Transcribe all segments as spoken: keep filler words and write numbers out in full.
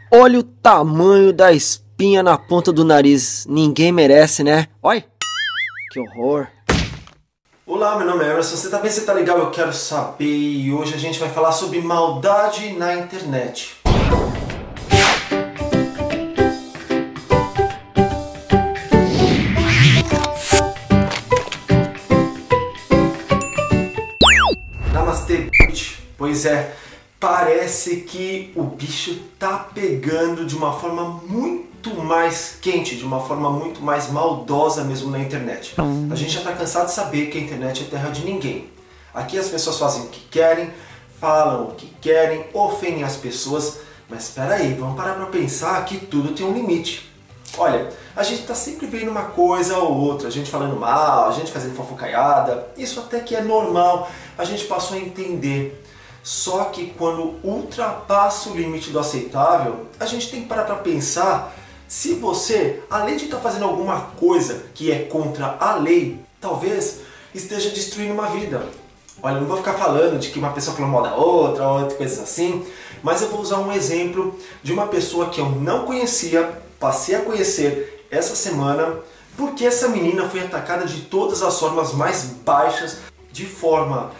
Olha o tamanho da espinha na ponta do nariz. Ninguém merece, né? Olha, que horror. Olá, meu nome é Emerson, você tá bem? Você tá legal? Eu quero saber e hoje a gente vai falar sobre maldade na internet. Namastê, bitch. Pois é, parece que o bicho tá pegando de uma forma muito mais quente, de uma forma muito mais maldosa mesmo na internet. A gente já tá cansado de saber que a internet é terra de ninguém. Aqui as pessoas fazem o que querem, falam o que querem, ofendem as pessoas, mas espera aí, vamos parar pra pensar que tudo tem um limite. Olha, a gente tá sempre vendo uma coisa ou outra, a gente falando mal, a gente fazendo fofocaiada, isso até que é normal, a gente passou a entender. Só que quando ultrapassa o limite do aceitável, a gente tem que parar pra pensar se você, além de estar fazendo alguma coisa que é contra a lei, talvez esteja destruindo uma vida. Olha, eu não vou ficar falando de que uma pessoa falou mal da outra, outra coisas assim, mas eu vou usar um exemplo de uma pessoa que eu não conhecia, passei a conhecer essa semana, porque essa menina foi atacada de todas as formas mais baixas, de forma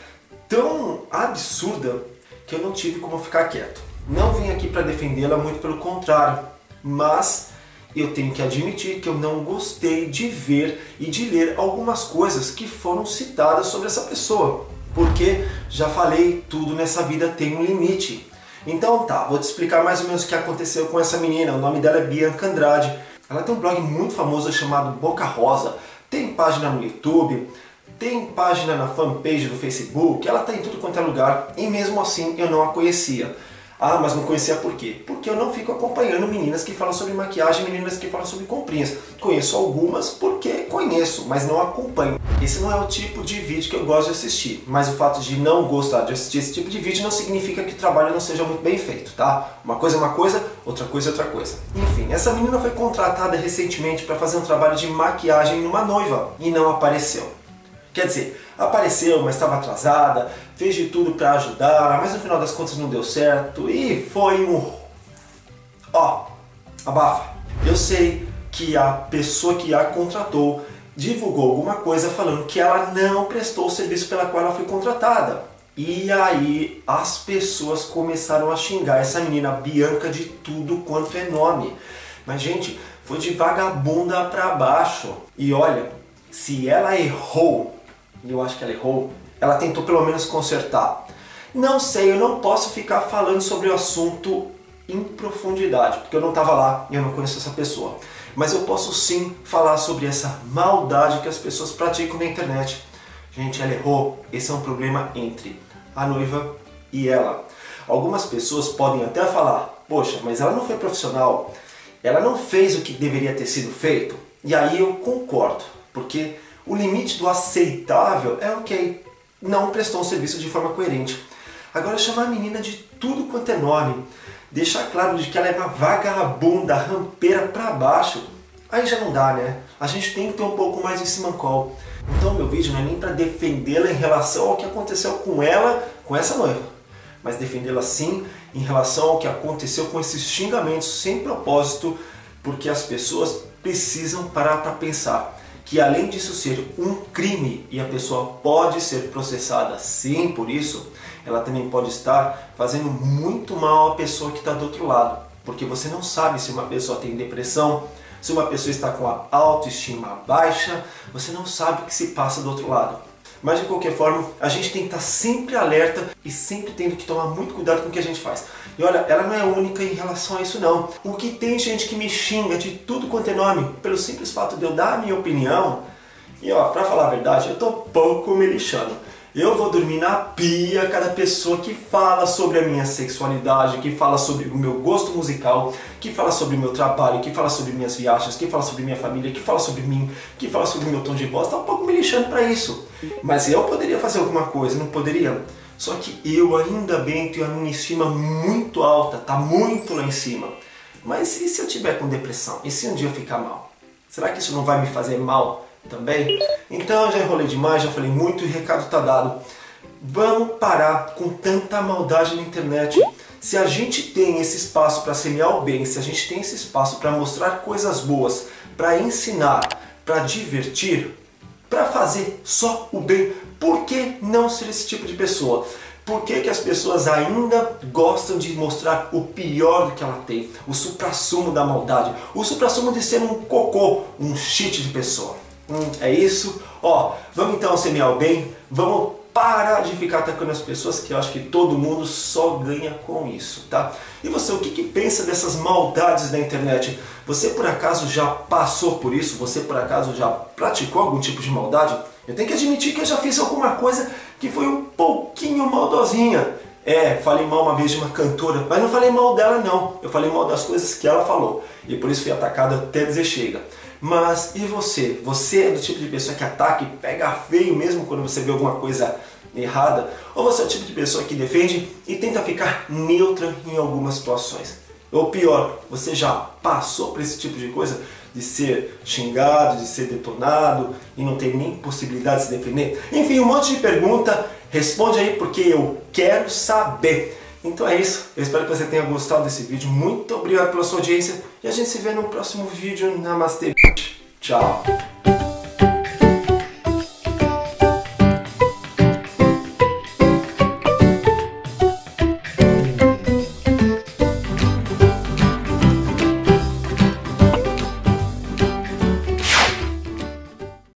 tão absurda que eu não tive como ficar quieto. Não vim aqui para defendê-la, muito pelo contrário, mas eu tenho que admitir que eu não gostei de ver e de ler algumas coisas que foram citadas sobre essa pessoa, porque já falei, tudo nessa vida tem um limite. Então tá, vou te explicar mais ou menos o que aconteceu com essa menina. O nome dela é Bianca Andrade. Ela tem um blog muito famoso chamado Boca Rosa, tem página no YouTube, tem página na fanpage do Facebook, ela está em tudo quanto é lugar e mesmo assim eu não a conhecia. Ah, mas não conhecia por quê? Porque eu não fico acompanhando meninas que falam sobre maquiagem, meninas que falam sobre comprinhas. Conheço algumas porque conheço, mas não acompanho. Esse não é o tipo de vídeo que eu gosto de assistir, mas o fato de não gostar de assistir esse tipo de vídeo não significa que o trabalho não seja muito bem feito, tá? Uma coisa é uma coisa, outra coisa é outra coisa. Enfim, essa menina foi contratada recentemente para fazer um trabalho de maquiagem numa noiva e não apareceu. Quer dizer, apareceu, mas estava atrasada, fez de tudo para ajudar, mas no final das contas não deu certo e foi um... Ó, abafa. Eu sei que a pessoa que a contratou divulgou alguma coisa falando que ela não prestou o serviço pela qual ela foi contratada. E aí as pessoas começaram a xingar essa menina Bianca de tudo quanto é nome. Mas gente, foi de vagabunda para baixo. E olha, se ela errou, e eu acho que ela errou, ela tentou pelo menos consertar. Não sei, eu não posso ficar falando sobre o assunto em profundidade, porque eu não estava lá e eu não conheço essa pessoa. Mas eu posso sim falar sobre essa maldade que as pessoas praticam na internet. Gente, ela errou. Esse é um problema entre a noiva e ela. Algumas pessoas podem até falar, poxa, mas ela não foi profissional, ela não fez o que deveria ter sido feito. E aí eu concordo, porque o limite do aceitável é ok, não prestou um serviço de forma coerente. Agora chamar a menina de tudo quanto é nome, deixar claro de que ela é uma vagabunda, rampeira pra baixo, aí já não dá, né? A gente tem que ter um pouco mais de simancol. Então meu vídeo não é nem para defendê-la em relação ao que aconteceu com ela, com essa noiva, mas defendê-la sim em relação ao que aconteceu com esses xingamentos sem propósito, porque as pessoas precisam parar para pensar que além disso ser um crime e a pessoa pode ser processada sim por isso, ela também pode estar fazendo muito mal à pessoa que está do outro lado. Porque você não sabe se uma pessoa tem depressão, se uma pessoa está com a autoestima baixa, você não sabe o que se passa do outro lado. Mas de qualquer forma, a gente tem que estar sempre alerta e sempre tendo que tomar muito cuidado com o que a gente faz. E olha, ela não é única em relação a isso não. O que tem gente que me xinga de tudo quanto é nome, pelo simples fato de eu dar a minha opinião, e ó, pra falar a verdade, eu tô pouco me lixando. Eu vou dormir na pia cada pessoa que fala sobre a minha sexualidade, que fala sobre o meu gosto musical, que fala sobre o meu trabalho, que fala sobre minhas viagens, que fala sobre minha família, que fala sobre mim, que fala sobre o meu tom de voz. Tá um pouco me lixando pra isso. Mas eu poderia fazer alguma coisa, não poderia? Só que eu ainda bem tenho a minha estima muito alta, tá muito lá em cima. Mas e se eu tiver com depressão? E se um dia eu ficar mal? Será que isso não vai me fazer mal também? Então eu já enrolei demais, já falei muito e o recado tá dado. Vamos parar com tanta maldade na internet. Se a gente tem esse espaço para semear o bem, se a gente tem esse espaço para mostrar coisas boas, para ensinar, para divertir, para fazer só o bem, por que não ser esse tipo de pessoa? Por que que as pessoas ainda gostam de mostrar o pior do que ela tem? O suprassumo da maldade, o suprassumo de ser um cocô, um shit de pessoa. Hum, é isso? Ó, vamos então semear o bem, vamos parar de ficar atacando as pessoas, que eu acho que todo mundo só ganha com isso, tá? E você, o que que pensa dessas maldades da internet? Você por acaso já passou por isso? Você por acaso já praticou algum tipo de maldade? Eu tenho que admitir que eu já fiz alguma coisa que foi um pouquinho maldosinha. É, falei mal uma vez de uma cantora, mas não falei mal dela não. Eu falei mal das coisas que ela falou. E por isso fui atacado até dizer chega. Mas e você? Você é do tipo de pessoa que ataca e pega feio mesmo quando você vê alguma coisa errada? Ou você é o tipo de pessoa que defende e tenta ficar neutra em algumas situações? Ou pior, você já passou por esse tipo de coisa? De ser xingado, de ser detonado e não ter nem possibilidade de se defender? Enfim, um monte de pergunta. Responde aí porque eu quero saber. Então é isso, eu espero que você tenha gostado desse vídeo. Muito obrigado pela sua audiência e a gente se vê no próximo vídeo. Namastê, tchau!